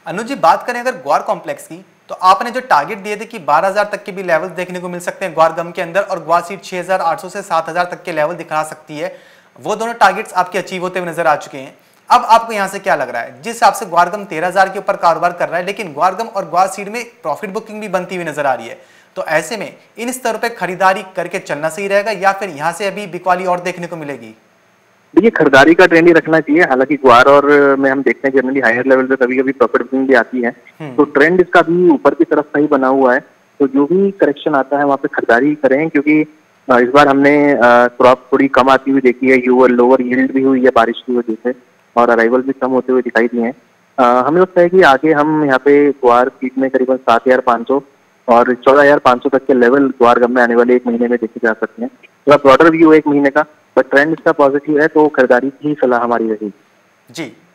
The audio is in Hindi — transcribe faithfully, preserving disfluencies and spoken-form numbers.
अनुज जी, बात करें अगर ग्वार कॉम्प्लेक्स की, तो आपने जो टारगेट दिए थे कि बारह हज़ार तक के भी लेवल देखने को मिल सकते हैं ग्वार गम के अंदर, और ग्वार सीड छह हज़ार आठ सौ से सात हज़ार तक के लेवल दिखा सकती है, वो दोनों टारगेट्स आपके अचीव होते हुए नजर आ चुके हैं। अब आपको यहां से क्या लग रहा है? जिस हिसाब से ग्वार गम तेरह हज़ार के ऊपर कारोबार कर रहा है, लेकिन ग्वार गम और ग्वार सीड में प्रॉफिट बुकिंग भी बनती हुई नजर आ रही है, तो ऐसे में इन स्तर पर खरीदारी करके चलना सही रहेगा या फिर यहां से अभी बिकवाली और देखने को मिलेगी? देखिए, खरीदारी का ट्रेंड ही रखना चाहिए। हालांकि ग्वार और में हम देखते हैं जनरली हायर लेवल पे कभी कभी प्रॉफिट बुकिंग भी आती है, तो ट्रेंड इसका भी ऊपर की तरफ का ही बना हुआ है। तो जो भी करेक्शन आता है वहाँ पे खरीदारी करें, क्योंकि इस बार हमने क्रॉप थोड़ी कम आती हुई देखी है, यूवर लोअर यील्ड भी हुई है बारिश की वजह से, और अराइवल भी कम होते हुए दिखाई दिए हैं। हमें लगता है कि आगे हम यहाँ पे ग्वार सीड में करीबन सात हजार पाँच सौ और चौदह हजार पाँच सौ तक के लेवल ग्वार गम में आने वाले एक महीने में देखे जा सकते हैं। थोड़ा ब्रॉडर व्यू एक महीने का, बट ट्रेंड इसका पॉजिटिव है, तो खरीदारी की सलाह हमारी रहेगी। जी।